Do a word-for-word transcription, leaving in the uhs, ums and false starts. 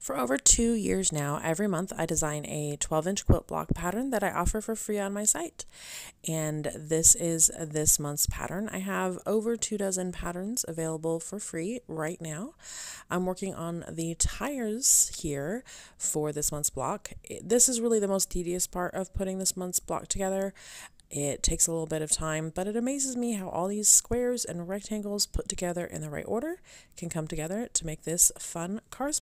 For over two years now, every month I design a twelve inch quilt block pattern that I offer for free on my site. And this is this month's pattern. I have over two dozen patterns available for free right now. I'm working on the tires here for this month's block. This is really the most tedious part of putting this month's block together. It takes a little bit of time, but it amazes me how all these squares and rectangles put together in the right order can come together to make this fun cars.